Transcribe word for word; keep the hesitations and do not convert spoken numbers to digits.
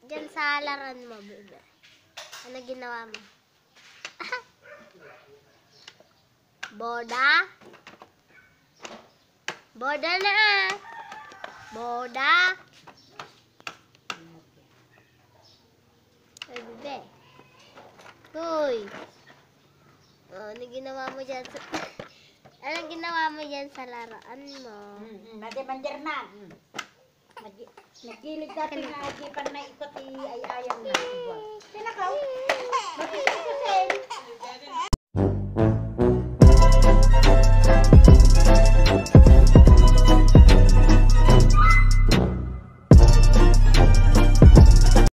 dyan sa laran mo, bebe? Ano ginawa mo? Boda? Boda na! Boda? Ay, bebe. Hoy! Oh, ano ginawa mo dyan sa... Anong ginawa mo dyan sa laruan mo? Hmm, hmm. Nadi mandirman. Hmm. Nag- Nagkilig dati nga, di pa naikot i ay ayaw na. Pinakaw.